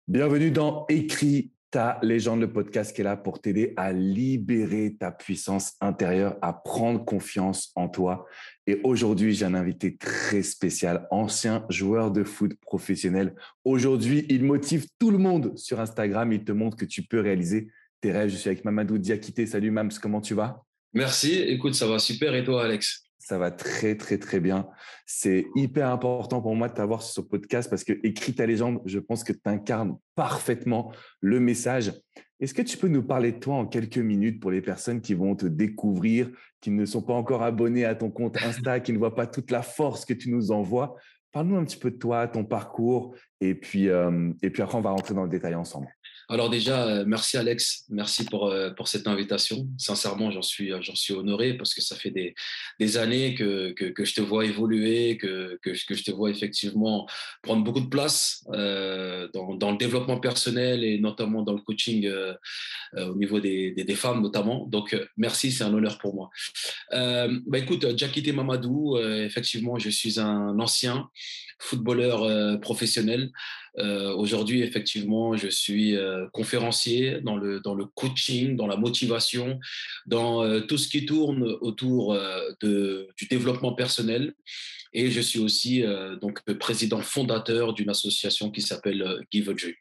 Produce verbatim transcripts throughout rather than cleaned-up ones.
Bienvenue dans Écris ta légende, le podcast qui est là pour t'aider à libérer ta puissance intérieure, à prendre confiance en toi. Et aujourd'hui, j'ai un invité très spécial, ancien joueur de foot professionnel. Aujourd'hui, il motive tout le monde sur Instagram. Il te montre que tu peux réaliser tes rêves. Je suis avec Mamadou Diakité. Salut Mams, comment tu vas? Merci, écoute, ça va super. Et toi, Alex? Ça va très, très, très bien. C'est hyper important pour moi de t'avoir sur ce podcast parce que Écris ta légende, je pense que tu incarnes parfaitement le message. Est-ce que tu peux nous parler de toi en quelques minutes pour les personnes qui vont te découvrir, qui ne sont pas encore abonnées à ton compte Insta, qui ne voient pas toute la force que tu nous envoies? Parle-nous un petit peu de toi, ton parcours, et puis, euh, et puis après, on va rentrer dans le détail ensemble. Alors déjà, euh, merci Alex, merci pour, euh, pour cette invitation. Sincèrement, j'en suis, j'en suis honoré parce que ça fait des, des années que, que, que je te vois évoluer, que, que, que je te vois effectivement prendre beaucoup de place euh, dans, dans le développement personnel et notamment dans le coaching euh, euh, au niveau des, des, des femmes notamment. Donc euh, merci, c'est un honneur pour moi. Euh, bah écoute, Diakité Mamadou, euh, effectivement, je suis un ancien footballeur euh, professionnel. Euh, aujourd'hui, effectivement, je suis euh, conférencier dans le, dans le coaching, dans la motivation, dans euh, tout ce qui tourne autour euh, de, du développement personnel. Et je suis aussi euh, donc président fondateur d'une association qui s'appelle euh, Give a Dream.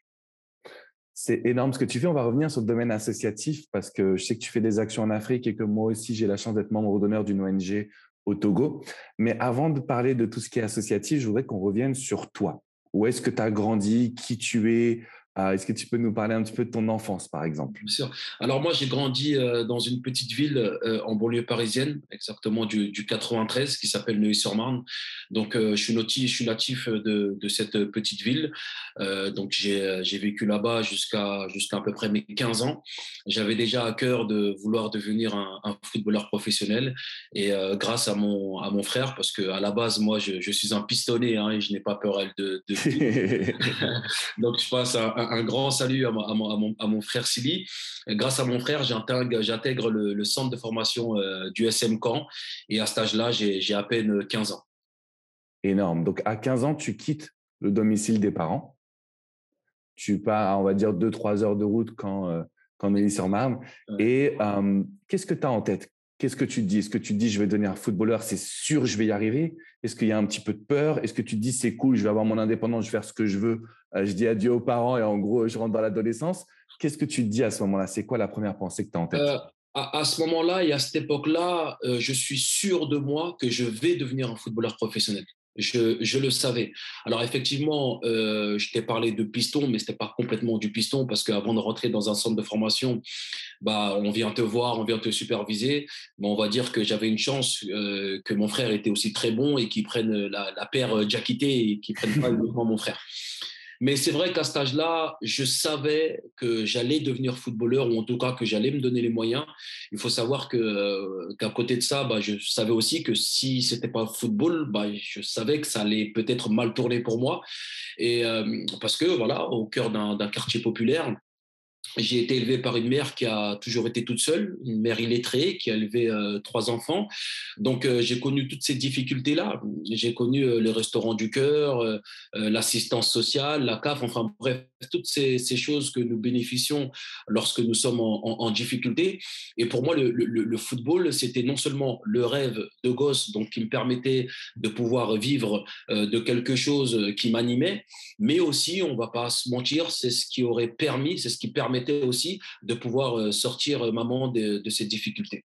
C'est énorme ce que tu fais. On va revenir sur le domaine associatif parce que je sais que tu fais des actions en Afrique et que moi aussi, j'ai la chance d'être membre d'honneur d'une O N G au Togo. Mais avant de parler de tout ce qui est associatif, je voudrais qu'on revienne sur toi. Où est-ce que tu as grandi? Qui tu es? Euh, est-ce que tu peux nous parler un petit peu de ton enfance, par exemple? Bien sûr. Alors moi, j'ai grandi euh, dans une petite ville euh, en banlieue parisienne, exactement du, du quatre-vingt-treize, qui s'appelle Neuilly-sur-Marne. Donc, euh, je suis natif, je suis natif de, de cette petite ville. Euh, donc, j'ai, j'ai vécu là-bas jusqu'à jusqu'à à peu près mes quinze ans. J'avais déjà à cœur de vouloir devenir un, un footballeur professionnel. Et euh, grâce à mon à mon frère, parce que à la base, moi, je, je suis un pistonné hein, et je n'ai pas peur de, de Donc, je passe un, un grand salut à, ma, à, mon, à, mon, à mon frère Sili. Grâce à mon frère, j'intègre, j'intègre le, le centre de formation euh, du S M Caen. Et à cet âge-là, j'ai, j'ai à peine quinze ans. Énorme. Donc, à quinze ans, tu quittes le domicile des parents. Tu pars, on va dire, deux trois heures de route quand, euh, quand Neuilly-sur-Marne. Ouais. Et euh, qu'est-ce que tu as en tête? Qu'est-ce que tu te dis? Est-ce que tu te dis, je vais devenir footballeur, c'est sûr, je vais y arriver? Est-ce qu'il y a un petit peu de peur? Est-ce que tu te dis, c'est cool, je vais avoir mon indépendance, je vais faire ce que je veux, euh, je dis adieu aux parents et en gros, je rentre dans l'adolescence? Qu'est-ce que tu te dis à ce moment-là? C'est quoi la première pensée que tu as en tête? Euh, à, à ce moment-là et à cette époque-là, euh, je suis sûr de moi que je vais devenir un footballeur professionnel. Je, je le savais. Alors effectivement, euh, je t'ai parlé de piston, mais c'était pas complètement du piston parce qu'avant de rentrer dans un centre de formation, bah on vient te voir, on vient te superviser. Mais on va dire que j'avais une chance euh, que mon frère était aussi très bon et qu'il prenne la, la paire Diakité et qu'il prenne pas uniquement mon frère. Mais c'est vrai qu'à cet âge-là, je savais que j'allais devenir footballeur ou en tout cas que j'allais me donner les moyens. Il faut savoir que euh, qu'à côté de ça, bah, je savais aussi que si c'était pas football, bah, je savais que ça allait peut-être mal tourner pour moi. Et euh, parce que voilà, au cœur d'un, d'un quartier populaire, j'ai été élevé par une mère qui a toujours été toute seule, une mère illettrée qui a élevé euh, trois enfants. Donc, euh, j'ai connu toutes ces difficultés-là. J'ai connu euh, le restaurant du cœur, euh, euh, l'assistance sociale, la C A F, enfin bref, toutes ces, ces choses que nous bénéficions lorsque nous sommes en, en, en difficulté. Et pour moi, le, le, le football, c'était non seulement le rêve de gosse, donc qui me permettait de pouvoir vivre euh, de quelque chose qui m'animait, mais aussi, on ne va pas se mentir, c'est ce qui aurait permis, c'est ce qui permettait aussi de pouvoir sortir maman de, de ces difficultés.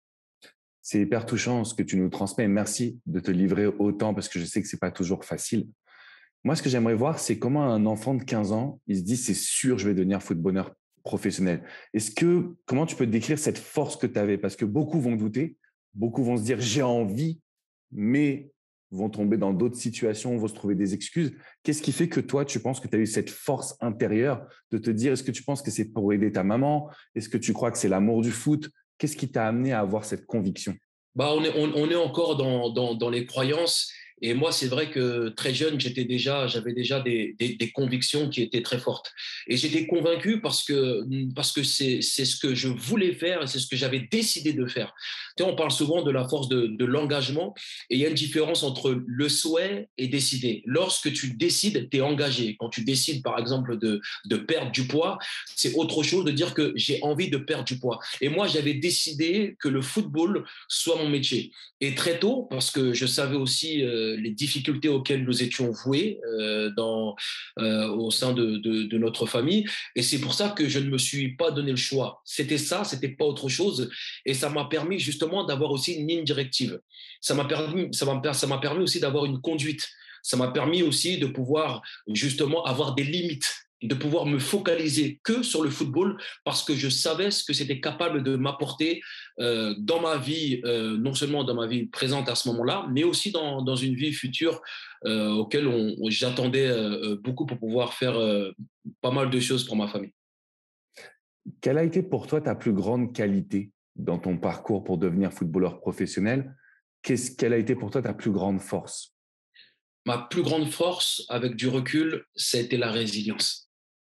C'est hyper touchant ce que tu nous transmets. Merci de te livrer autant parce que je sais que c'est pas toujours facile. Moi, ce que j'aimerais voir, c'est comment un enfant de quinze ans, il se dit, c'est sûr, je vais devenir footballeur professionnel. Est-ce que, comment tu peux décrire cette force que tu avais? Parce que beaucoup vont douter, beaucoup vont se dire, j'ai envie, mais vont tomber dans d'autres situations, vont se trouver des excuses. Qu'est-ce qui fait que toi, tu penses que tu as eu cette force intérieure de te dire, est-ce que tu penses que c'est pour aider ta maman? Est-ce que tu crois que c'est l'amour du foot? Qu'est-ce qui t'a amené à avoir cette conviction? Bah, on, est, on, on est encore dans, dans, dans les croyances Et moi, c'est vrai que très jeune, j'étais déjà, j'avais déjà des, des, des convictions qui étaient très fortes. Et j'étais convaincu parce que parce que c'est c'est ce que je voulais faire et c'est ce que j'avais décidé de faire. Tu sais, on parle souvent de la force de, de l'engagement et il y a une différence entre le souhait et décider. Lorsque tu décides, tu es engagé. Quand tu décides, par exemple, de, de perdre du poids, c'est autre chose de dire que j'ai envie de perdre du poids. Et moi, j'avais décidé que le football soit mon métier. Et très tôt, parce que je savais aussi euh, les difficultés auxquelles nous étions voués euh, dans, euh, au sein de, de, de notre famille. Et c'est pour ça que je ne me suis pas donné le choix. C'était ça, c'était pas autre chose. Et ça m'a permis justement d'avoir aussi une ligne directive. Ça m'a permis, ça m'a, ça m'a permis aussi d'avoir une conduite. Ça m'a permis aussi de pouvoir justement avoir des limites, de pouvoir me focaliser que sur le football parce que je savais ce que c'était capable de m'apporter euh, dans ma vie, euh, non seulement dans ma vie présente à ce moment-là, mais aussi dans, dans une vie future euh, auquel on, j'attendais euh, beaucoup pour pouvoir faire euh, pas mal de choses pour ma famille. Quelle a été pour toi ta plus grande qualité dans ton parcours pour devenir footballeur professionnel? Qu'est-ce, quelle a été pour toi ta plus grande force? Ma plus grande force, avec du recul, c'était la résilience.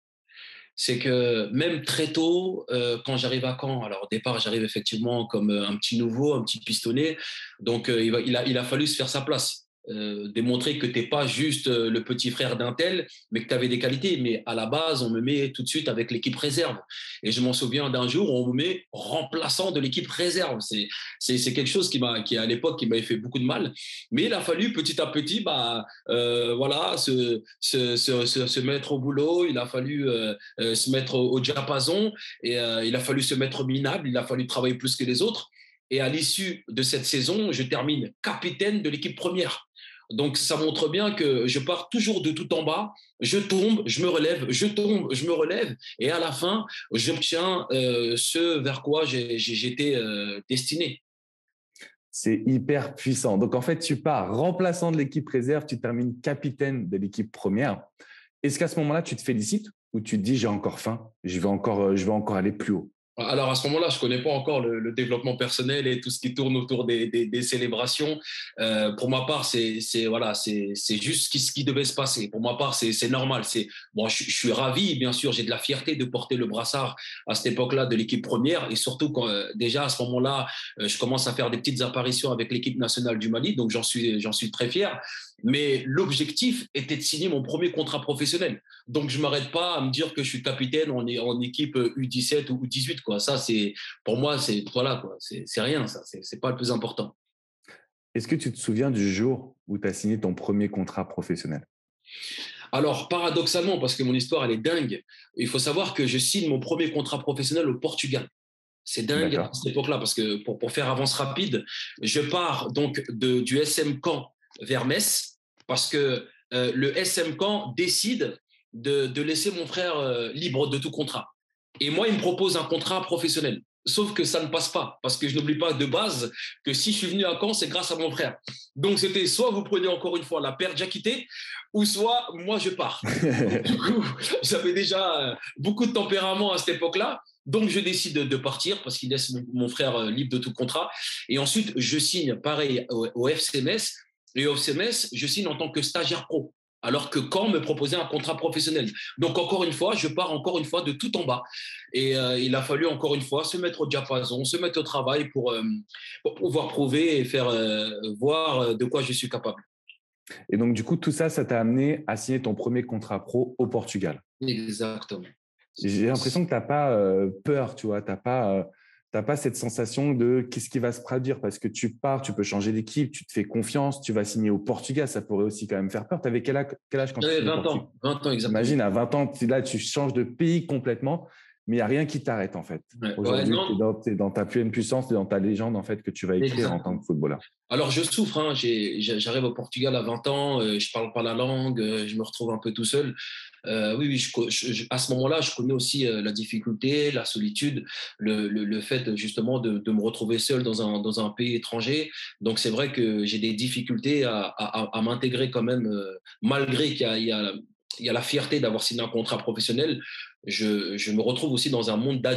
C'est que même très tôt, euh, quand j'arrive à Caen, alors au départ, j'arrive effectivement comme euh, un petit nouveau, un petit pistonné, donc euh, il, va, il, a, il a fallu se faire sa place. Euh, démontrer que tu n'es pas juste euh, le petit frère d'un tel, mais que tu avais des qualités. Mais à la base, on me met tout de suite avec l'équipe réserve. Et je m'en souviens d'un jour où on me met remplaçant de l'équipe réserve. C'est, c'est, c'est quelque chose qui, m'a, qui, à l'époque, qui m'avait fait beaucoup de mal. Mais il a fallu petit à petit bah, euh, voilà, se, se, se, se, se mettre au boulot. Il a fallu euh, euh, se mettre au, au diapason et euh, il a fallu se mettre minable. Il a fallu travailler plus que les autres. Et à l'issue de cette saison, je termine capitaine de l'équipe première. Donc, ça montre bien que je pars toujours de tout en bas, je tombe, je me relève, je tombe, je me relève, et à la fin, j'obtiens euh, ce vers quoi j'ai, j'ai, j'étais euh, destiné. C'est hyper puissant. Donc, en fait, tu pars remplaçant de l'équipe réserve, tu termines capitaine de l'équipe première. Est-ce qu'à ce moment-là, tu te félicites ou tu te dis, j'ai encore faim, je vais encore, je vais encore aller plus haut? Alors à ce moment-là, je ne connais pas encore le, le, développement personnel et tout ce qui tourne autour des, des, des célébrations. Euh, pour ma part, c'est, c'est, voilà, c'est, c'est juste ce qui, ce qui devait se passer. Pour ma part, c'est, c'est normal. C'est, bon, je, je suis ravi, bien sûr, j'ai de la fierté de porter le brassard à cette époque-là de l'équipe première. Et surtout, quand, euh, déjà à ce moment-là, euh, je commence à faire des petites apparitions avec l'équipe nationale du Mali. Donc j'en suis, j'en suis très fier. Mais l'objectif était de signer mon premier contrat professionnel. Donc, je ne m'arrête pas à me dire que je suis capitaine en, en équipe U dix-sept ou U dix-huit. Quoi. Ça, c'est, pour moi, c'est, voilà, quoi. C'est, c'est rien, ça. C'est, c'est pas le plus important. Est-ce que tu te souviens du jour où tu as signé ton premier contrat professionnel? Alors, paradoxalement, parce que mon histoire, elle est dingue, il faut savoir que je signe mon premier contrat professionnel au Portugal. C'est dingue à D'accord. cette époque-là, parce que pour, pour faire avance rapide, je pars donc de, du S M Caen vers Metz, parce que euh, le S M Caen décide de, de laisser mon frère euh, libre de tout contrat. Et moi, il me propose un contrat professionnel. Sauf que ça ne passe pas, parce que je n'oublie pas de base que si je suis venu à Caen, c'est grâce à mon frère. Donc c'était soit vous prenez encore une fois la paire Jacquité, ou soit moi je pars. Donc, du coup, j'avais déjà beaucoup de tempérament à cette époque-là. Donc, je décide de partir parce qu'il laisse mon, mon, frère libre de tout contrat. Et ensuite, je signe pareil au, au F C Metz. Et au F C Metz, je signe en tant que stagiaire pro. Alors que Caen me proposait un contrat professionnel. Donc, encore une fois, je pars encore une fois de tout en bas. Et euh, il a fallu encore une fois se mettre au diapason, se mettre au travail pour, euh, pour pouvoir prouver et faire euh, voir de quoi je suis capable. Et donc, du coup, tout ça, ça t'a amené à signer ton premier contrat pro au Portugal. Exactement. J'ai l'impression que tu n'as pas euh, peur, tu vois, tu n'as pas, euh, t'as pas cette sensation de qu'est-ce qui va se produire parce que tu pars, tu peux changer d'équipe, tu te fais confiance, tu vas signer au Portugal, ça pourrait aussi quand même faire peur. Tu avais quel âge, quel âge quand tu J'avais signes au vingt Portugal? ans, vingt ans exactement. Imagine, à vingt ans, là, tu changes de pays complètement, mais il n'y a rien qui t'arrête en fait. Ouais, ouais, Aujourd'hui, tu es non, dans, t'es dans ta pleine puissance, tu es dans ta légende en fait que tu vas écrire en tant exactement. que footballeur. Alors, je souffre, hein. J'ai- j'ai- j'arrive au Portugal à vingt ans, euh, je parle pas la langue, euh, je me retrouve un peu tout seul. Euh, oui, oui, je, co- je- je- à ce moment-là, je connais aussi euh, la difficulté, la solitude, le, le, le fait justement de, de me retrouver seul dans un, dans un pays étranger. Donc, c'est vrai que j'ai des difficultés à, à, à m'intégrer quand même, euh, malgré qu'il y a, il y a, il y a la fierté d'avoir signé un contrat professionnel. Je, je me retrouve aussi dans un monde d'adultes.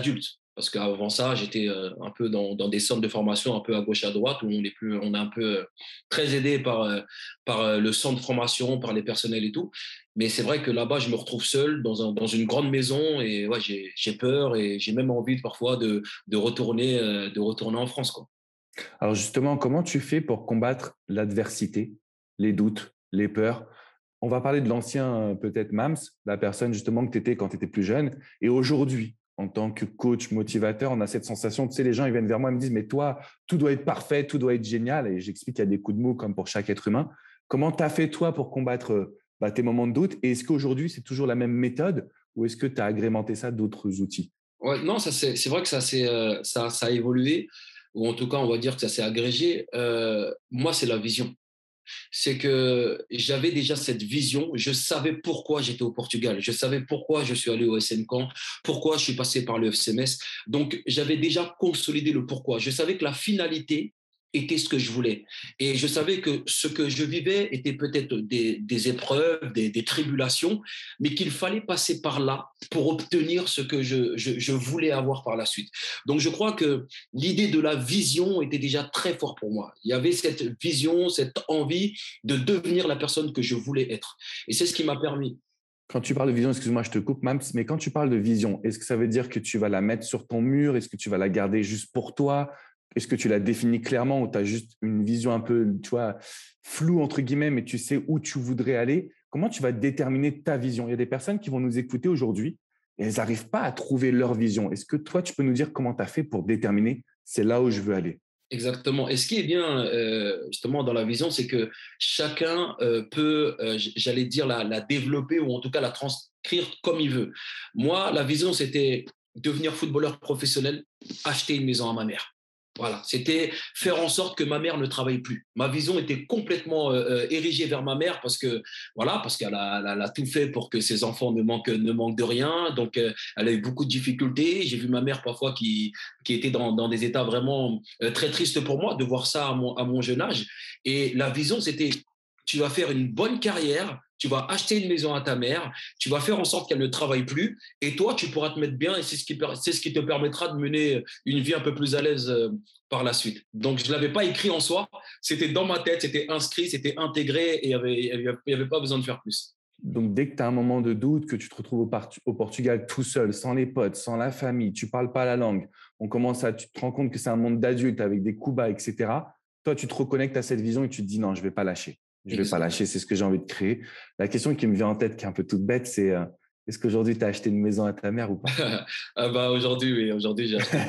Parce qu'avant ça, j'étais euh, un peu dans, dans des centres de formation un peu à gauche à droite où on est plus, on est un peu euh, très aidé par, euh, par euh, le centre de formation, par les personnels et tout. Mais c'est vrai que là-bas, je me retrouve seul dans, un, dans une grande maison et ouais, j'ai, j'ai peur et j'ai même envie parfois de, de retourner, euh, de retourner en France, quoi. Alors justement, comment tu fais pour combattre l'adversité, les doutes, les peurs? On va parler de l'ancien, euh, peut-être Mams, la personne justement que tu étais quand tu étais plus jeune. Et aujourd'hui, en tant que coach, motivateur, on a cette sensation, tu sais, les gens, ils viennent vers moi et me disent, mais toi, tout doit être parfait, tout doit être génial. Et j'explique qu'il y a des coups de mots comme pour chaque être humain. Comment tu as fait toi pour combattre euh, bah, tes moments de doute? Et est-ce qu'aujourd'hui, c'est toujours la même méthode ou est-ce que tu as agrémenté ça d'autres outils? Ouais, non, ça c'est c'est vrai que ça, c'est, euh, ça, ça a évolué, ou en tout cas, on va dire que ça s'est agrégé. Euh, moi, c'est la vision. C'est que j'avais déjà cette vision, je savais pourquoi j'étais au Portugal, je savais pourquoi je suis allé au S N Camp, pourquoi je suis passé par le F C M S. Donc, j'avais déjà consolidé le pourquoi. Je savais que la finalité était ce que je voulais. Et je savais que ce que je vivais était peut-être des, des épreuves, des, des tribulations, mais qu'il fallait passer par là pour obtenir ce que je, je, je voulais avoir par la suite. Donc, je crois que l'idée de la vision était déjà très fort pour moi. Il y avait cette vision, cette envie de devenir la personne que je voulais être. Et c'est ce qui m'a permis. Quand tu parles de vision, excuse-moi, je te coupe, Mams, mais quand tu parles de vision, est-ce que ça veut dire que tu vas la mettre sur ton mur? Est-ce que tu vas la garder juste pour toi? Est-ce que tu la définis clairement ou tu as juste une vision un peu, tu vois, floue, entre guillemets, mais tu sais où tu voudrais aller? Comment tu vas déterminer ta vision? Il y a des personnes qui vont nous écouter aujourd'hui et elles n'arrivent pas à trouver leur vision. Est-ce que toi, tu peux nous dire comment tu as fait pour déterminer c'est là où je veux aller? Exactement. Et ce qui est bien, euh, justement, dans la vision, c'est que chacun euh, peut, euh, j'allais dire, la, la développer ou en tout cas la transcrire comme il veut. Moi, la vision, c'était devenir footballeur professionnel, acheter une maison à ma mère. Voilà, c'était faire en sorte que ma mère ne travaille plus. Ma vision était complètement euh, euh, érigée vers ma mère parce que voilà, parce qu'elle a, elle a, elle a tout fait pour que ses enfants ne manquent, ne manquent de rien. Donc, euh, elle a eu beaucoup de difficultés. J'ai vu ma mère parfois qui, qui était dans, dans des états vraiment euh, très tristes pour moi de voir ça à mon, à mon jeune âge. Et la vision, c'était tu vas faire une bonne carrière, tu vas acheter une maison à ta mère, tu vas faire en sorte qu'elle ne travaille plus, et toi, tu pourras te mettre bien, et c'est ce qui, c'est ce qui te permettra de mener une vie un peu plus à l'aise euh, par la suite. Donc, je ne l'avais pas écrit en soi, c'était dans ma tête, c'était inscrit, c'était intégré, et il n'y avait, y avait pas besoin de faire plus. Donc, dès que tu as un moment de doute, que tu te retrouves au, au, Portugal tout seul, sans les potes, sans la famille, tu ne parles pas la langue, on commence à, tu te rends compte que c'est un monde d'adultes avec des coups bas, et cetera. Toi, tu te reconnectes à cette vision et tu te dis non, je ne vais pas lâcher. Je ne vais pas Exactement. lâcher, c'est ce que j'ai envie de créer. La question qui me vient en tête, qui est un peu toute bête, c'est euh, est-ce qu'aujourd'hui, tu as acheté une maison à ta mère ou pas? Ah bah aujourd'hui, oui, aujourd'hui, j'ai acheté.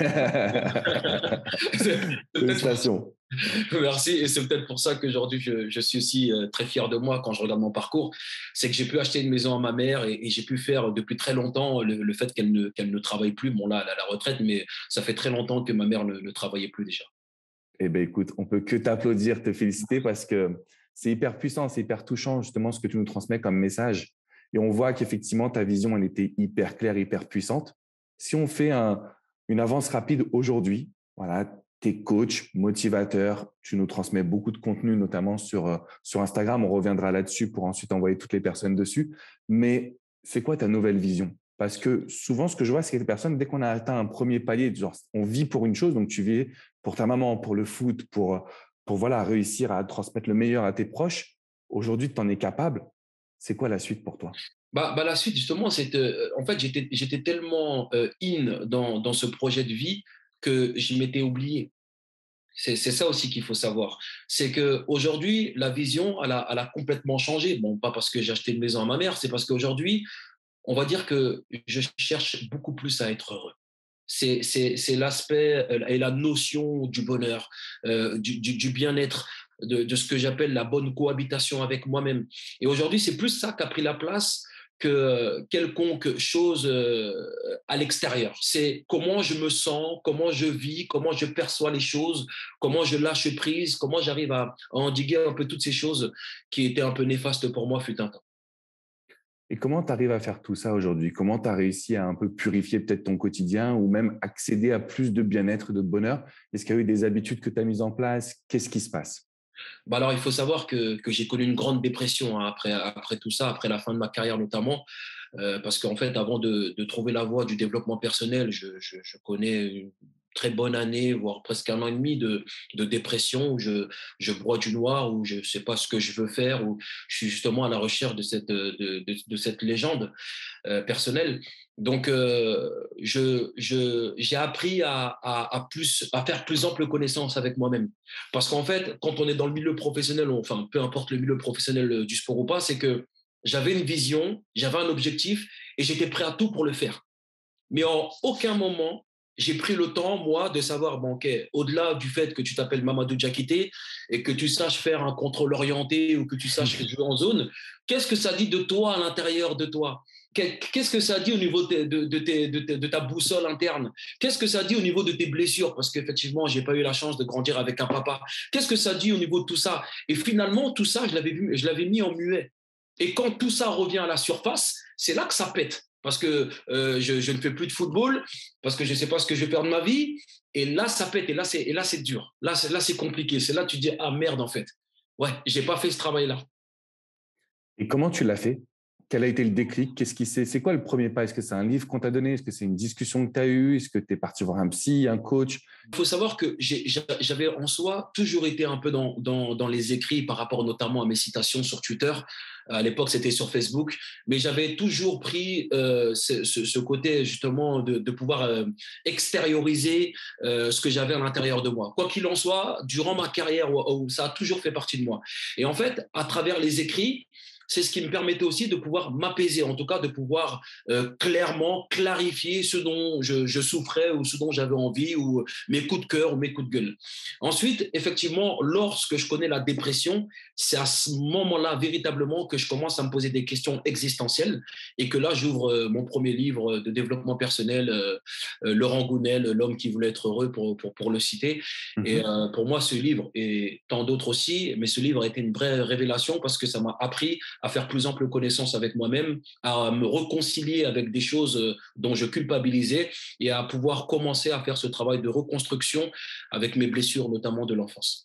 c'est peut-être Félicitations. Merci. Et c'est peut-être pour ça qu'aujourd'hui, je, je suis aussi euh, très fier de moi quand je regarde mon parcours. C'est que j'ai pu acheter une maison à ma mère et, et j'ai pu faire depuis très longtemps le, le fait qu'elle ne, qu'elle ne travaille plus. Bon, là, elle a la retraite, mais ça fait très longtemps que ma mère ne, ne travaillait plus déjà. Eh bien, écoute, on peut que t'applaudir, te féliciter parce que c'est hyper puissant, c'est hyper touchant, justement, ce que tu nous transmets comme message. Et on voit qu'effectivement, ta vision, elle était hyper claire, hyper puissante. Si on fait un, une avance rapide aujourd'hui, voilà, tu es coach, motivateur, tu nous transmets beaucoup de contenu, notamment sur, euh, sur Instagram. On reviendra là-dessus pour ensuite envoyer toutes les personnes dessus. Mais c'est quoi ta nouvelle vision? Parce que souvent, ce que je vois, c'est que les personnes, dès qu'on a atteint un premier palier, genre, on vit pour une chose, donc tu vis pour ta maman, pour le foot, pour, pour voilà, réussir à transmettre le meilleur à tes proches. Aujourd'hui, tu en es capable. C'est quoi la suite pour toi? Bah, bah la suite, justement, c'est euh, en fait, j'étais, j'étais tellement euh, in dans, dans ce projet de vie que je m'étais oublié. C'est, c'est ça aussi qu'il faut savoir. C'est qu'aujourd'hui, la vision, elle a, elle a complètement changé. Bon, pas parce que j'ai acheté une maison à ma mère, c'est parce qu'aujourd'hui, on va dire que je cherche beaucoup plus à être heureux. C'est, c'est, c'est l'aspect euh, et la notion du bonheur, euh, du, du, du bien-être, de, de ce que j'appelle la bonne cohabitation avec moi-même. Et aujourd'hui, c'est plus ça qui a pris la place que quelconque chose euh, à l'extérieur. C'est comment je me sens, comment je vis, comment je perçois les choses, comment je lâche prise, comment j'arrive à, à endiguer un peu toutes ces choses qui étaient un peu néfastes pour moi fut un temps. Et comment tu arrives à faire tout ça aujourd'hui? Comment tu as réussi à un peu purifier peut-être ton quotidien ou même accéder à plus de bien-être et de bonheur? Est-ce qu'il y a eu des habitudes que tu as mises en place? Qu'est-ce qui se passe? Bah alors, il faut savoir que, que j'ai connu une grande dépression hein, après, après tout ça, après la fin de ma carrière notamment. Euh, parce qu'en fait, avant de, de trouver la voie du développement personnel, je, je, je connais une très bonne année, voire presque un an et demi de, de dépression où je, je broie du noir, où je ne sais pas ce que je veux faire, où je suis justement à la recherche de cette, de, de, de cette légende euh, personnelle. Donc, euh, je, je, j'ai appris à, à, à, plus, à faire plus ample connaissance avec moi-même. Parce qu'en fait, quand on est dans le milieu professionnel, enfin, peu importe le milieu professionnel du sport ou pas, c'est que j'avais une vision, j'avais un objectif et j'étais prêt à tout pour le faire. Mais en aucun moment, j'ai pris le temps, moi, de savoir, bon, ok, au-delà du fait que tu t'appelles Mamadou Diakité et que tu saches faire un contrôle orienté ou que tu saches jouer en zone, qu'est-ce que ça dit de toi à l'intérieur de toi? Qu'est-ce que ça dit au niveau de, de, de, tes, de, de ta boussole interne? Qu'est-ce que ça dit au niveau de tes blessures? Parce qu'effectivement, je n'ai pas eu la chance de grandir avec un papa. Qu'est-ce que ça dit au niveau de tout ça? Et finalement, tout ça, je l'avais, vu, je l'avais mis en muet. Et quand tout ça revient à la surface, c'est là que ça pète. Parce que euh, je, je ne fais plus de football, parce que je ne sais pas ce que je vais faire de ma vie. Et là, ça pète. Et là, c'est, et là, c'est dur. Là c'est, là, c'est compliqué. C'est là que tu dis, ah merde, en fait. Ouais, je n'ai pas fait ce travail-là. Et comment tu l'as fait? Quel a été le déclic? Qu'est-ce qui c'est, c'est quoi le premier pas? Est-ce que c'est un livre qu'on t'a donné? Est-ce que c'est une discussion que tu as eue? Est-ce que tu es parti voir un psy, un coach? Il faut savoir que j'ai, j'avais en soi toujours été un peu dans, dans, dans les écrits par rapport notamment à mes citations sur Twitter. À l'époque, c'était sur Facebook, mais j'avais toujours pris euh, ce, ce, ce côté justement de, de pouvoir euh, extérioriser euh, ce que j'avais à l'intérieur de moi. Quoi qu'il en soit, durant ma carrière, ça a toujours fait partie de moi. Et en fait, à travers les écrits, c'est ce qui me permettait aussi de pouvoir m'apaiser, en tout cas de pouvoir euh, clairement clarifier ce dont je, je souffrais ou ce dont j'avais envie ou mes coups de cœur ou mes coups de gueule. Ensuite, effectivement, lorsque je connais la dépression, c'est à ce moment-là véritablement que je commence à me poser des questions existentielles et que là, j'ouvre euh, mon premier livre de développement personnel, euh, euh, Laurent Gounel, L'homme qui voulait être heureux, pour, pour, pour le citer. Mm-hmm. Et euh, pour moi, ce livre, et tant d'autres aussi, mais ce livre a été une vraie révélation parce que ça m'a appris à faire plus ample connaissance avec moi-même, à me réconcilier avec des choses dont je culpabilisais et à pouvoir commencer à faire ce travail de reconstruction avec mes blessures, notamment de l'enfance.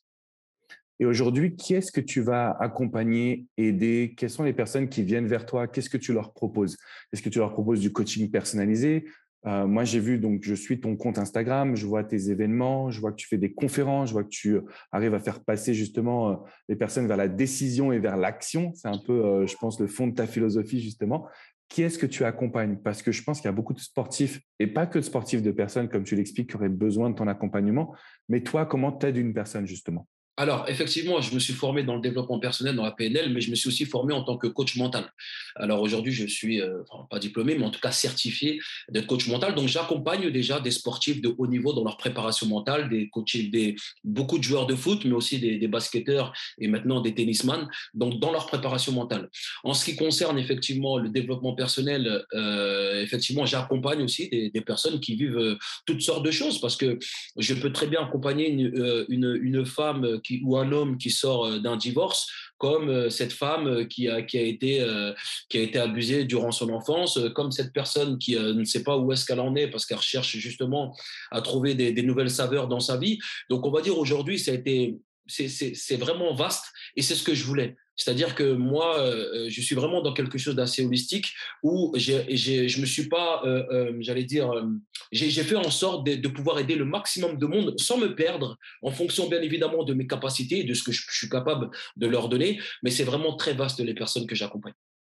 Et aujourd'hui, qui est-ce que tu vas accompagner, aider? Quelles sont les personnes qui viennent vers toi? Qu'est-ce que tu leur proposes? Est-ce que tu leur proposes du coaching personnalisé? Euh, moi, j'ai vu, donc, je suis ton compte Instagram, je vois tes événements, je vois que tu fais des conférences, je vois que tu arrives à faire passer justement euh, les personnes vers la décision et vers l'action. C'est un peu, euh, je pense, le fond de ta philosophie, justement. Qui est-ce que tu accompagnes? Parce que je pense qu'il y a beaucoup de sportifs, et pas que de sportifs, de personnes, comme tu l'expliques, qui auraient besoin de ton accompagnement. Mais toi, comment t'aides une personne, justement? Alors, effectivement, je me suis formé dans le développement personnel, dans la P N L, mais je me suis aussi formé en tant que coach mental. Alors aujourd'hui, je suis, euh, enfin, pas diplômé, mais en tout cas certifié d'être coach mental. Donc, j'accompagne déjà des sportifs de haut niveau dans leur préparation mentale, des coachs, des, beaucoup de joueurs de foot, mais aussi des, des basketteurs et maintenant des tennisman, donc dans leur préparation mentale. En ce qui concerne effectivement le développement personnel, euh, effectivement, j'accompagne aussi des, des personnes qui vivent euh, toutes sortes de choses parce que je peux très bien accompagner une, euh, une, une femme qui, ou un homme qui sort d'un divorce, comme euh, cette femme qui a, qui, a été, euh, qui a été abusée durant son enfance, comme cette personne qui euh, ne sait pas où est-ce qu'elle en est parce qu'elle recherche justement à trouver des, des nouvelles saveurs dans sa vie. Donc on va dire aujourd'hui, ça a été, c'est, c'est, c'est vraiment vaste et c'est ce que je voulais. C'est-à-dire que moi, euh, je suis vraiment dans quelque chose d'assez holistique où j'ai, j'ai, je me suis pas, euh, euh, j'allais dire, euh, j'ai, j'ai fait en sorte de, de pouvoir aider le maximum de monde sans me perdre en fonction bien évidemment de mes capacités et de ce que je, je suis capable de leur donner. Mais c'est vraiment très vaste les personnes que j'accompagne.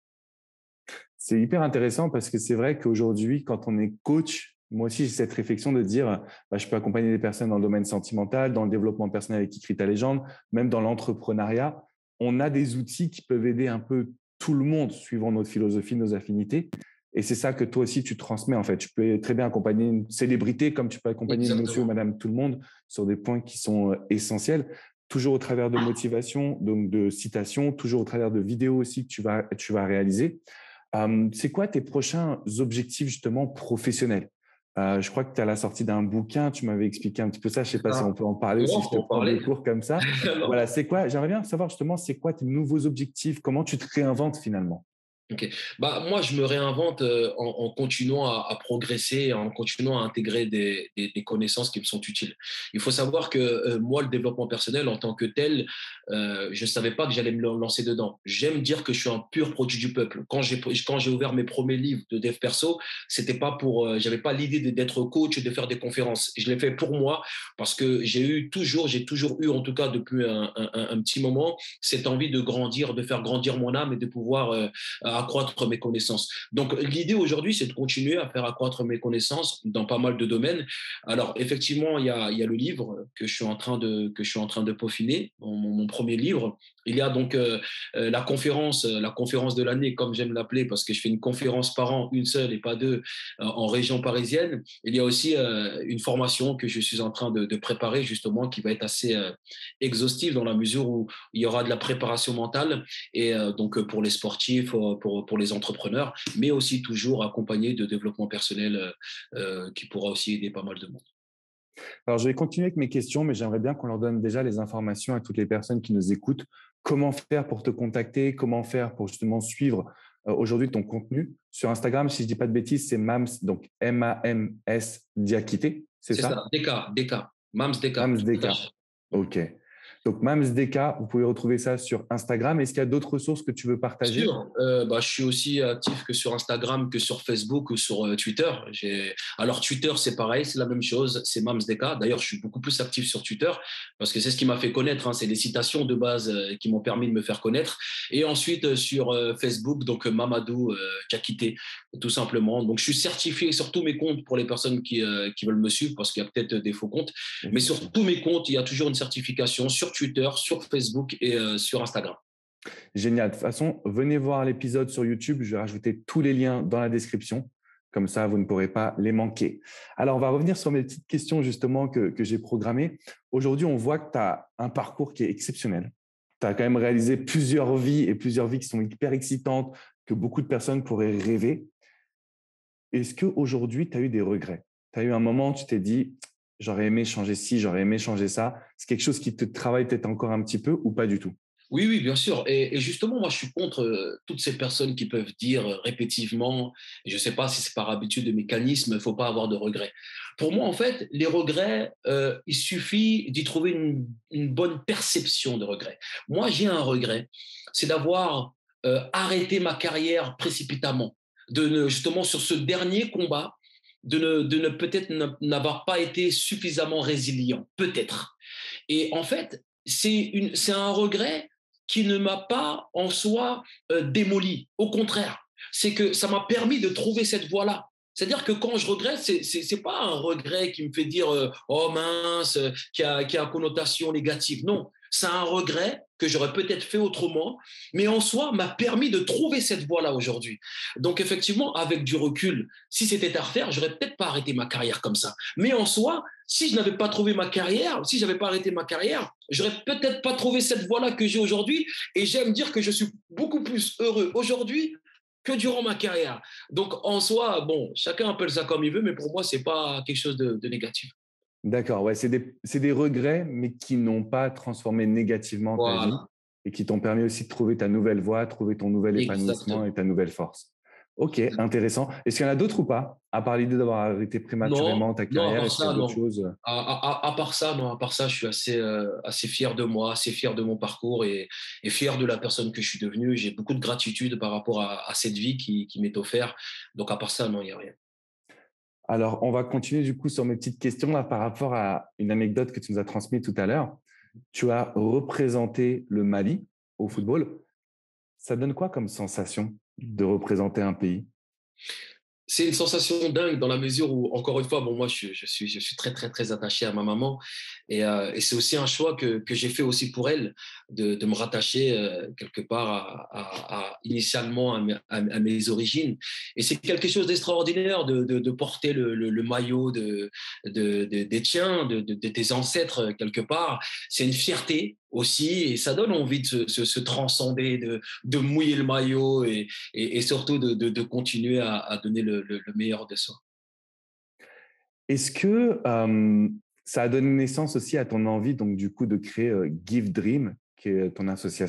C'est hyper intéressant parce que c'est vrai qu'aujourd'hui, quand on est coach, moi aussi, j'ai cette réflexion de dire, bah, je peux accompagner des personnes dans le domaine sentimental, dans le développement personnel avec Écrit ta légende, même dans l'entrepreneuriat. On a des outils qui peuvent aider un peu tout le monde suivant notre philosophie, nos affinités. Et c'est ça que toi aussi, tu transmets. En fait, tu peux très bien accompagner une célébrité comme tu peux accompagner Exactement. monsieur ou madame tout le monde sur des points qui sont essentiels. Toujours au travers de motivation, donc de citations, toujours au travers de vidéos aussi que tu vas, tu vas réaliser. Euh, c'est quoi tes prochains objectifs justement professionnels? Euh, je crois que tu as la sortie d'un bouquin, tu m'avais expliqué un petit peu ça, je ne sais pas ah. si on peut en parler bon, ou si je te prends de cours comme ça. Voilà, c'est quoi? J'aimerais bien savoir justement, c'est quoi tes nouveaux objectifs? Comment tu te réinventes finalement? OK. Bah, moi, je me réinvente, heu, en en continuant à à progresser, en continuant à intégrer des des des connaissances qui me sont utiles. Il faut savoir que, heu, moi, le développement personnel en tant que tel, heu, je ne savais pas que j'allais me lan lancer dedans. J'aime dire que je suis un pur produit du peuple. Quand j'ai quand j'ai ouvert mes premiers livres de dev perso, c'était pas pour, heu, j'avais pas l'idée de d'être coach et de faire des conférences. Je l'ai fait pour moi parce que j'ai eu toujours j'ai toujours eu, en tout cas depuis un un un un petit moment, cette envie de grandir, de faire grandir mon âme et de pouvoir, heu, accroître mes connaissances. Donc l'idée aujourd'hui, c'est de continuer à faire accroître mes connaissances dans pas mal de domaines. Alors effectivement, il y a, il y a le livre que je suis en train de que je suis en train de peaufiner, mon, mon premier livre. Il y a donc euh, euh, la conférence, euh, la conférence de l'année, comme j'aime l'appeler, parce que je fais une conférence par an, une seule et pas deux, euh, en région parisienne. Il y a aussi euh, une formation que je suis en train de, de préparer justement, qui va être assez euh, exhaustive dans la mesure où il y aura de la préparation mentale et euh, donc pour les sportifs, euh, pour, pour les entrepreneurs, mais aussi toujours accompagné de développement personnel euh, euh, qui pourra aussi aider pas mal de monde. Alors, je vais continuer avec mes questions, mais j'aimerais bien qu'on leur donne déjà les informations à toutes les personnes qui nous écoutent. Comment faire pour te contacter? Comment faire pour justement suivre euh, aujourd'hui ton contenu? Sur Instagram, si je ne dis pas de bêtises, c'est Mams, donc M A M S Diakité, c'est C'est ça, ça? D K, D K, Mams D K, Mams tout D K. attaché. OK. Donc, Mams D K, vous pouvez retrouver ça sur Instagram. Est-ce qu'il y a d'autres ressources que tu veux partager? Sûr, euh, bah, je suis aussi actif que sur Instagram, que sur Facebook ou sur euh, Twitter. J'ai... Alors Twitter, c'est pareil, c'est la même chose, c'est MamsDK. D'ailleurs, je suis beaucoup plus actif sur Twitter parce que c'est ce qui m'a fait connaître, hein, c'est les citations de base euh, qui m'ont permis de me faire connaître. Et ensuite euh, sur euh, Facebook, donc euh, Mamadou euh, Diakité, tout simplement. Donc je suis certifié sur tous mes comptes pour les personnes qui, euh, qui veulent me suivre parce qu'il y a peut-être des faux comptes. Mais sur Effectivement. tous mes comptes, il y a toujours une certification sur Twitter, sur Facebook et euh, sur Instagram. Génial. De toute façon, venez voir l'épisode sur YouTube. Je vais rajouter tous les liens dans la description. Comme ça, vous ne pourrez pas les manquer. Alors, on va revenir sur mes petites questions justement que, que j'ai programmées. Aujourd'hui, on voit que tu as un parcours qui est exceptionnel. Tu as quand même réalisé plusieurs vies et plusieurs vies qui sont hyper excitantes, que beaucoup de personnes pourraient rêver. Est-ce qu'aujourd'hui, tu as eu des regrets? Tu as eu un moment où tu t'es dit, j'aurais aimé changer ci, j'aurais aimé changer ça. C'est quelque chose qui te travaille peut-être encore un petit peu ou pas du tout? Oui, oui, bien sûr. Et, et justement, moi, je suis contre euh, toutes ces personnes qui peuvent dire euh, répétitivement, et je ne sais pas si c'est par habitude de mécanisme, il ne faut pas avoir de regrets. Pour moi, en fait, les regrets, euh, il suffit d'y trouver une, une bonne perception de regrets. Moi, j'ai un regret, c'est d'avoir euh, arrêté ma carrière précipitamment, de ne, justement sur ce dernier combat, de ne, de ne peut-être n'avoir pas été suffisamment résilient, peut-être. Et en fait, c'est, une, c'est un regret qui ne m'a pas en soi euh, démoli. Au contraire, c'est que ça m'a permis de trouver cette voie-là. C'est-à-dire que quand je regrette, c'est c'est c'est pas un regret qui me fait dire euh, oh mince, euh, qui a qui a connotation négative. Non, c'est un regret que j'aurais peut-être fait autrement, mais en soi m'a permis de trouver cette voie-là aujourd'hui. Donc effectivement, avec du recul, si c'était à refaire, j'aurais peut-être pas arrêté ma carrière comme ça. Mais en soi, si je n'avais pas trouvé ma carrière, si j'avais pas arrêté ma carrière, j'aurais peut-être pas trouvé cette voie-là que j'ai aujourd'hui. Et j'aime dire que je suis beaucoup plus heureux aujourd'hui que durant ma carrière. Donc, en soi, bon, chacun appelle ça comme il veut, mais pour moi, c'est pas quelque chose de, de négatif. D'accord, ouais, c'est des, c'est des regrets, mais qui n'ont pas transformé négativement ta vie Voilà, et qui t'ont permis aussi de trouver ta nouvelle voie, trouver ton nouvel épanouissement et exactement. ta nouvelle force. Ok, intéressant. Est-ce qu'il y en a d'autres ou pas? À part l'idée d'avoir arrêté Non, prématurément ta non, à carrière, part est-ce qu'il y a ça, d'autres non. choses? À, à, à part ça, non, à part ça, je suis assez, euh, assez fier de moi, assez fier de mon parcours et, et fier de la personne que je suis devenue. J'ai beaucoup de gratitude par rapport à, à cette vie qui, qui m'est offerte. Donc, à part ça, non, il n'y a rien. Alors, on va continuer du coup sur mes petites questions là, par rapport à une anecdote que tu nous as transmise tout à l'heure. Tu as représenté le Mali au football. Ça donne quoi comme sensation de représenter un pays? C'est une sensation dingue dans la mesure où, encore une fois, bon, moi, je, je suis, je suis très, très, très attaché à ma maman. Et, euh, et c'est aussi un choix que, que j'ai fait aussi pour elle, de, de me rattacher euh, quelque part à, à, à- initialement à mes, à- à mes origines. Et c'est quelque chose d'extraordinaire de, de, de porter le, le, le maillot de, de, de- des tiens, de, de, de tes ancêtres euh, quelque part. C'est une fierté aussi et ça donne envie de se, se, se transcender, de, de mouiller le maillot et, et, et surtout de, de, de continuer à, à donner le, le, le meilleur de soi. Est-ce que euh, ça a donné naissance aussi à ton envie donc du coup de créer euh, Give Dream, qui est ton association?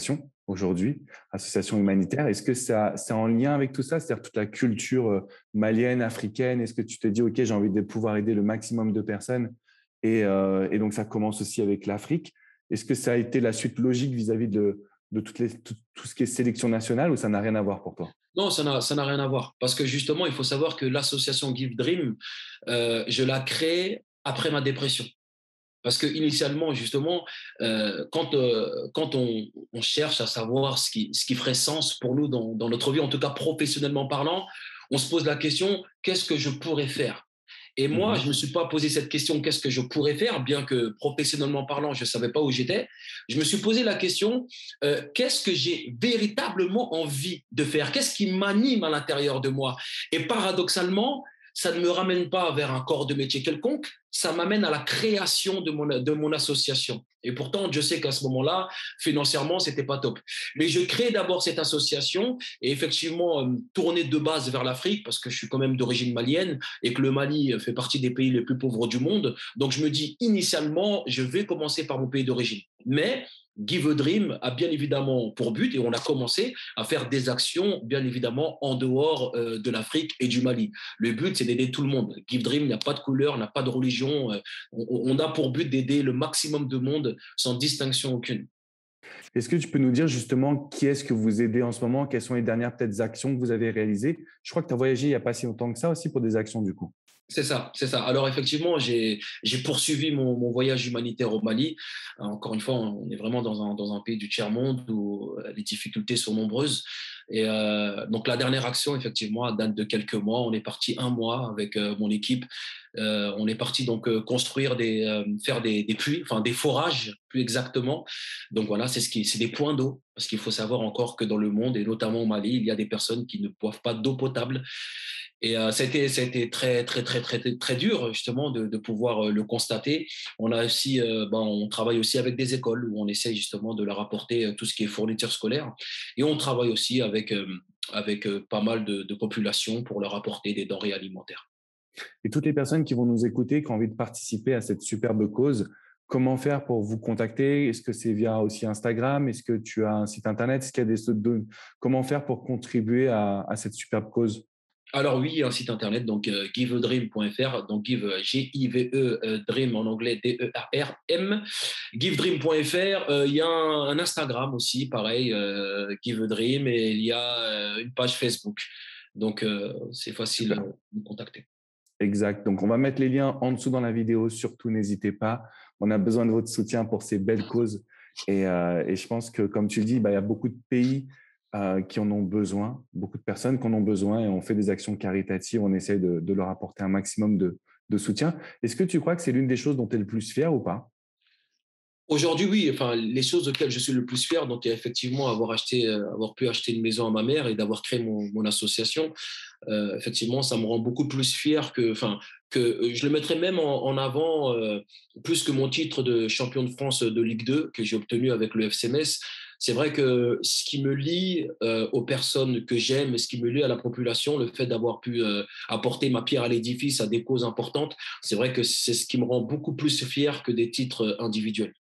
aujourd'hui, association humanitaire. Est-ce que ça, c'est en lien avec tout ça, c'est-à-dire toute la culture euh, malienne, africaine? Est-ce que tu te dis, OK, j'ai envie de pouvoir aider le maximum de personnes et, euh, et donc ça commence aussi avec l'Afrique. Est-ce que ça a été la suite logique vis-à-vis de, de toutes les, tout, tout ce qui est sélection nationale ou ça n'a rien à voir pour toi? Non, ça n'a, ça n'a rien à voir. Parce que justement, il faut savoir que l'association Give Dream, euh, je l'ai créée après ma dépression. Parce que initialement, justement, euh, quand, euh, quand on, on cherche à savoir ce qui, ce qui ferait sens pour nous dans, dans notre vie, en tout cas professionnellement parlant, on se pose la question, qu'est-ce que je pourrais faire? Et moi, je Mhm. ne me suis pas posé cette question, qu'est-ce que je pourrais faire, bien que professionnellement parlant, je ne savais pas où j'étais. Je me suis posé la question, euh, qu'est-ce que j'ai véritablement envie de faire? Qu'est-ce qui m'anime à l'intérieur de moi? Et paradoxalement, ça ne me ramène pas vers un corps de métier quelconque, ça m'amène à la création de mon, de mon association. Et pourtant, je sais qu'à ce moment-là, financièrement, c'était pas top. Mais je crée d'abord cette association et effectivement, euh, tourner de base vers l'Afrique, parce que je suis quand même d'origine malienne et que le Mali fait partie des pays les plus pauvres du monde. Donc, je me dis, initialement, je vais commencer par mon pays d'origine. Mais Give a Dream a bien évidemment pour but, et on a commencé à faire des actions, bien évidemment, en dehors euh, de l'Afrique et du Mali. Le but, c'est d'aider tout le monde. Give Dream n'a pas de couleur, n'a pas de religion. Euh, on, on a pour but d'aider le maximum de monde sans distinction aucune. Est-ce que tu peux nous dire justement qui est-ce que vous aidez en ce moment? Quelles sont les dernières peut-être actions que vous avez réalisées? Je crois que tu as voyagé il n'y a pas si longtemps que ça aussi pour des actions du coup. C'est ça, c'est ça. Alors effectivement, j'ai j'ai poursuivi mon, mon voyage humanitaire au Mali. Encore une fois, on est vraiment dans un, dans un pays du tiers-monde où euh, les difficultés sont nombreuses. Et euh, donc la dernière action, effectivement, date de quelques mois. On est parti un mois avec euh, mon équipe. Euh, on est parti donc euh, construire des, euh, faire des, des puits, enfin des forages plus exactement. Donc voilà, c'est ce qui, c'est des points d'eau. Parce qu'il faut savoir encore que dans le monde, et notamment au Mali, il y a des personnes qui ne boivent pas d'eau potable. Et euh, ça a été, ça a été très, très, très, très, très, très dur, justement, de, de pouvoir euh, le constater. On a aussi, euh, ben, on travaille aussi avec des écoles où on essaie justement de leur apporter euh, tout ce qui est fourniture scolaire. Et on travaille aussi avec, euh, avec euh, pas mal de, de populations pour leur apporter des denrées alimentaires. Et toutes les personnes qui vont nous écouter, qui ont envie de participer à cette superbe cause, comment faire pour vous contacter? Est-ce que c'est via aussi Instagram? Est-ce que tu as un site internet? Est-ce qu'il y a des... Comment faire pour contribuer à, à cette superbe cause? Alors oui, il y a un site internet, donc euh, give a dream point f r, donc give, euh, G I V E, euh, dream en anglais, D E R R M, give dream point f r. Euh, il y a un, un Instagram aussi, pareil, euh, Give a Dream, et il y a euh, une page Facebook. Donc euh, c'est facile euh, Super. de nous contacter. Exact. Donc, on va mettre les liens en dessous dans la vidéo. Surtout, n'hésitez pas. On a besoin de votre soutien pour ces belles causes. Et, euh, et je pense que, comme tu le dis, bah, il y a beaucoup de pays euh, qui en ont besoin, beaucoup de personnes qui en ont besoin et on fait des actions caritatives. On essaie de, de leur apporter un maximum de, de soutien. Est-ce que tu crois que c'est l'une des choses dont tu es le plus fier ou pas? Aujourd'hui, oui, enfin, les choses auxquelles je suis le plus fier, donc il y a effectivement avoir acheté, euh, avoir pu acheter une maison à ma mère et d'avoir créé mon, mon association. Euh, effectivement, ça me rend beaucoup plus fier que, enfin, que euh, je le mettrais même en, en avant euh, plus que mon titre de champion de France de Ligue deux que j'ai obtenu avec le F C Metz. C'est vrai que ce qui me lie euh, aux personnes que j'aime, ce qui me lie à la population, le fait d'avoir pu euh, apporter ma pierre à l'édifice à des causes importantes, c'est vrai que c'est ce qui me rend beaucoup plus fier que des titres individuels.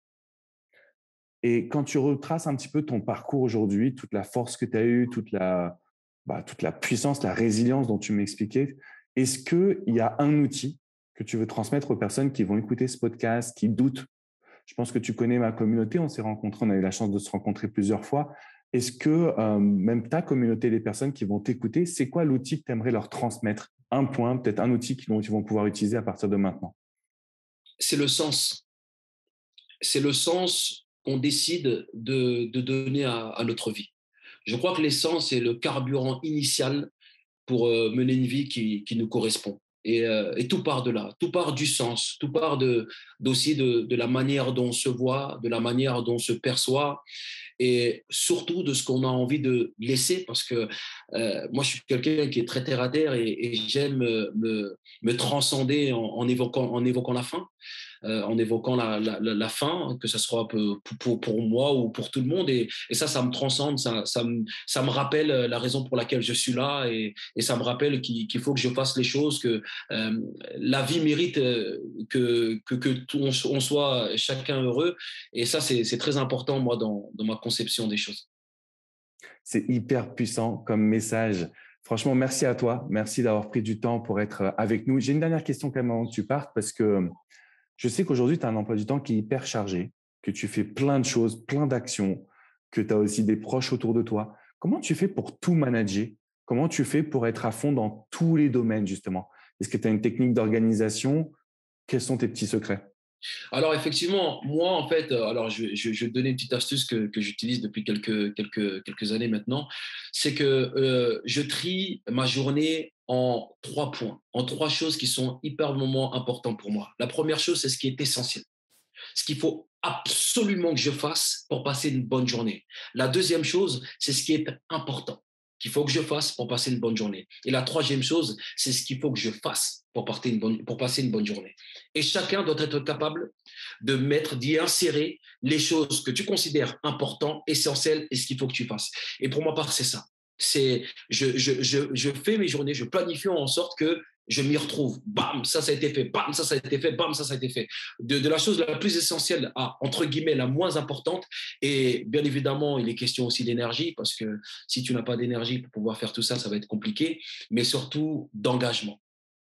Et quand tu retraces un petit peu ton parcours aujourd'hui, toute la force que tu as eue, toute la, bah, toute la puissance, la résilience dont tu m'expliquais, est-ce qu'il y a un outil que tu veux transmettre aux personnes qui vont écouter ce podcast, qui doutent? Je pense que tu connais ma communauté, on s'est rencontrés, on a eu la chance de se rencontrer plusieurs fois. Est-ce que euh, même ta communauté, les personnes qui vont t'écouter, c'est quoi l'outil que tu aimerais leur transmettre? Un point, peut-être un outil qu'ils vont, qu'ils vont pouvoir utiliser à partir de maintenant. C'est le sens. C'est le sens qu'on décide de, de donner à, à notre vie. Je crois que l'essence est le carburant initial pour euh, mener une vie qui, qui nous correspond. Et, euh, et, tout part de là, tout part du sens, tout part de, aussi de, de la manière dont on se voit, de la manière dont on se perçoit, et surtout de ce qu'on a envie de laisser, parce que euh, moi je suis quelqu'un qui est très terre à terre et, et j'aime me, me transcender en, en, évoquant, en évoquant la fin. Euh, en évoquant la, la, la, fin, que ce soit pour, pour, pour moi ou pour tout le monde. Et, et ça, ça me transcende, ça, ça, me, ça me rappelle la raison pour laquelle je suis là et, et ça me rappelle qu'il, qu'il faut que je fasse les choses, que euh, la vie mérite euh, que, que, que tout, on, on soit chacun heureux. Et ça, c'est, c'est très important, moi, dans, dans ma conception des choses. C'est hyper puissant comme message. Franchement, merci à toi. Merci d'avoir pris du temps pour être avec nous. J'ai une dernière question quand même avant que tu partes parce que je sais qu'aujourd'hui, tu as un emploi du temps qui est hyper chargé, que tu fais plein de choses, plein d'actions, que tu as aussi des proches autour de toi. Comment tu fais pour tout manager? Comment tu fais pour être à fond dans tous les domaines, justement? Est-ce que tu as une technique d'organisation? Quels sont tes petits secrets? Alors effectivement, moi en fait, euh, alors je, je, je vais te donner une petite astuce que, que j'utilise depuis quelques, quelques, quelques années maintenant, c'est que euh, je trie ma journée en trois points, en trois choses qui sont hyper moments importants pour moi. La première chose, c'est ce qui est essentiel, ce qu'il faut absolument que je fasse pour passer une bonne journée. La deuxième chose, c'est ce qui est important, qu'il faut que je fasse pour passer une bonne journée. Et la troisième chose, c'est ce qu'il faut que je fasse pour, une bonne, pour passer une bonne journée. Et chacun doit être capable de mettre, d'y insérer les choses que tu considères importantes, essentielles et ce qu'il faut que tu fasses. Et pour ma part, c'est ça. C'est, je, je, je, je fais mes journées, je planifie en sorte que je m'y retrouve. Bam, ça, ça a été fait. Bam, ça, ça a été fait. Bam, ça, ça a été fait. De, de la chose la plus essentielle à, entre guillemets, la moins importante. Et bien évidemment, il est question aussi d'énergie, parce que si tu n'as pas d'énergie pour pouvoir faire tout ça, ça va être compliqué. Mais surtout, d'engagement.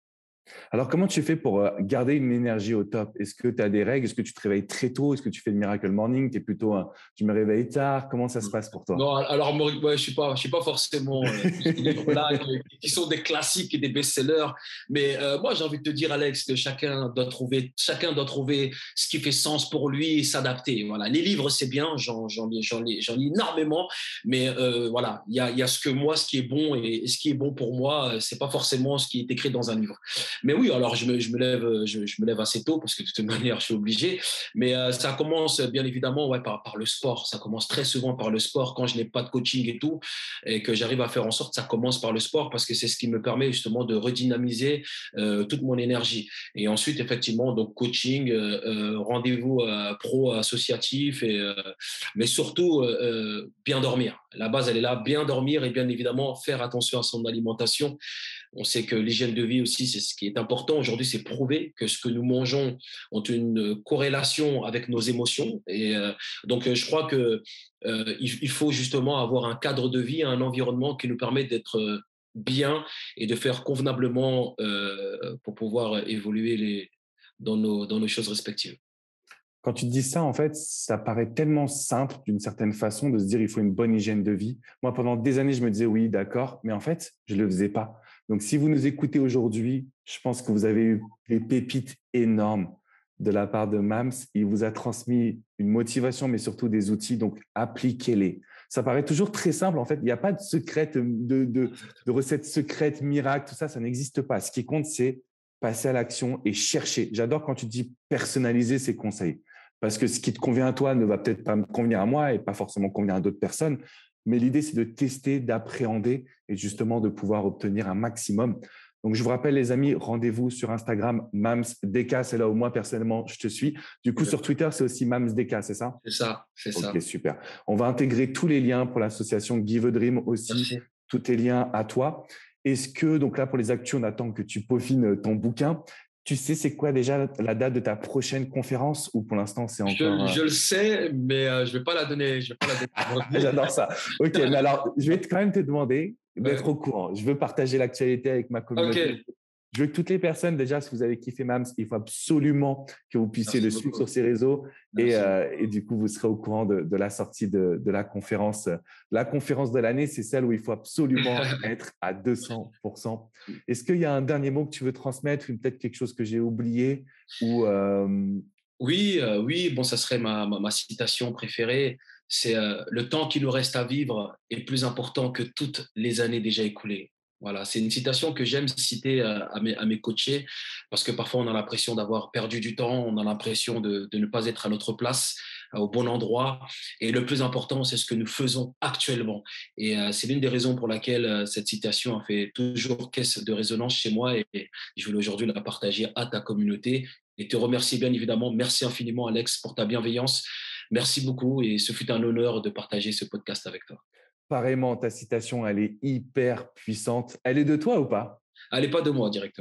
Alors, comment tu fais pour euh, garder une énergie au top? Est-ce que tu as des règles? Est-ce que tu te réveilles très tôt? Est-ce que tu fais le miracle morning? Tu es plutôt un, je me réveille tard? Comment ça se passe pour toi? Non, alors moi, ouais, je suis pas, je suis pas forcément euh, tous ces livres-là qui, qui sont des classiques et des best-sellers. Mais euh, moi, j'ai envie de te dire, Alex, que chacun doit trouver, chacun doit trouver ce qui fait sens pour lui et s'adapter. Voilà, les livres, c'est bien, j'en, j'en lis, j'en lis, j'en lis énormément. Mais euh, voilà, il y a, il y a ce que moi, ce qui est bon et, et ce qui est bon pour moi, c'est pas forcément ce qui est écrit dans un livre. Mais oui, alors je me, je me lève, je, je me lève assez tôt parce que de toute manière, je suis obligé. Mais euh, ça commence bien évidemment ouais, par, par le sport. Ça commence très souvent par le sport quand je n'ai pas de coaching et tout, et que j'arrive à faire en sorte que ça commence par le sport parce que c'est ce qui me permet justement de redynamiser euh, toute mon énergie. Et ensuite, effectivement, donc coaching, euh, euh, rendez-vous euh, pro associatif, et, euh, mais surtout euh, euh, bien dormir. La base, elle est là, bien dormir et bien évidemment faire attention à son alimentation. On sait que l'hygiène de vie aussi, c'est ce qui est important. Aujourd'hui, c'est prouvé que ce que nous mangeons ont une corrélation avec nos émotions. Et euh, donc, je crois que euh, il, il faut justement avoir un cadre de vie, un environnement qui nous permet d'être bien et de faire convenablement euh, pour pouvoir évoluer les, dans, nos, dans nos choses respectives. Quand tu dis ça, en fait, ça paraît tellement simple d'une certaine façon de se dire il faut une bonne hygiène de vie. Moi, pendant des années, je me disais oui, d'accord, mais en fait, je ne le faisais pas. Donc, si vous nous écoutez aujourd'hui, je pense que vous avez eu des pépites énormes de la part de Mams. Il vous a transmis une motivation, mais surtout des outils. Donc, appliquez-les. Ça paraît toujours très simple. En fait, il n'y a pas de secret, de, de, de recette secrète, miracle, tout ça, ça n'existe pas. Ce qui compte, c'est passer à l'action et chercher. J'adore quand tu dis personnaliser ces conseils. Parce que ce qui te convient à toi ne va peut-être pas me convenir à moi et pas forcément convenir à d'autres personnes. Mais l'idée, c'est de tester, d'appréhender et justement de pouvoir obtenir un maximum. Donc, je vous rappelle, les amis, rendez-vous sur Instagram, MamsDK, c'est là où moi, personnellement, je te suis. Du coup, sur Twitter, c'est aussi MamsDK, c'est ça? C'est ça, c'est ça. Ok, super. On va intégrer tous les liens pour l'association Give a Dream aussi, Merci. tous tes liens à toi. Est-ce que, donc là, pour les actus, on attend que tu peaufines ton bouquin. Tu sais, c'est quoi déjà la date de ta prochaine conférence ou pour l'instant, c'est encore… Je, Euh... je le sais, mais euh, je ne vais pas la donner. Je vais pas la donner. J'adore ça. Ok, mais alors, je vais quand même te demander d'être Ouais. au courant. Je veux partager l'actualité avec ma communauté. Ok, Je veux que toutes les personnes, déjà, si vous avez kiffé Mams, il faut absolument que vous puissiez le merci suivre beaucoup. sur ses réseaux et, Merci. euh, et du coup, vous serez au courant de, de la sortie de, de la conférence. La conférence de l'année, c'est celle où il faut absolument être à deux cents pour cent. Est-ce qu'il y a un dernier mot que tu veux transmettre ou peut-être quelque chose que j'ai oublié ou euh... Oui, euh, oui, bon, ça serait ma, ma, ma citation préférée. C'est euh, le temps qui nous reste à vivre est plus important que toutes les années déjà écoulées. Voilà, c'est une citation que j'aime citer euh, à, mes, à mes coachés parce que parfois on a l'impression d'avoir perdu du temps, on a l'impression de, de ne pas être à notre place, euh, au bon endroit. Et le plus important, c'est ce que nous faisons actuellement. Et euh, c'est l'une des raisons pour laquelle euh, cette citation a fait toujours caisse de résonance chez moi et, et je voulais aujourd'hui la partager à ta communauté et te remercier bien évidemment. Merci infiniment, Alex, pour ta bienveillance. Merci beaucoup et ce fut un honneur de partager ce podcast avec toi. Pareillement, ta citation, elle est hyper puissante. Elle est de toi ou pas? Elle n'est pas de moi directement.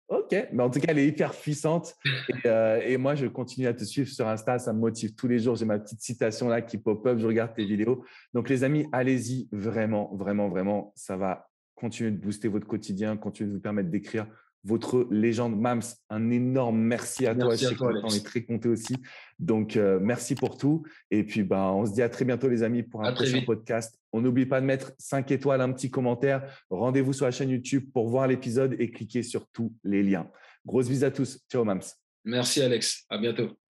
Ok, mais en tout cas, elle est hyper puissante. Et, euh, et moi, je continue à te suivre sur Insta. Ça me motive tous les jours. J'ai ma petite citation là qui pop-up. Je regarde tes vidéos. Donc, les amis, allez-y. Vraiment, vraiment, vraiment. Ça va continuer de booster votre quotidien, continuer de vous permettre d'écrire votre légende. Mams, un énorme merci à toi. Je Merci à sais toi, qu'on t'en est Alex. très compté aussi. Donc, euh, merci pour tout. Et puis, ben, on se dit à très bientôt, les amis, pour un À très prochain vite. podcast. On n'oublie pas de mettre cinq étoiles, un petit commentaire. Rendez-vous sur la chaîne YouTube pour voir l'épisode et cliquez sur tous les liens. Grosse bise à tous. Ciao, Mams. Merci, Alex. À bientôt.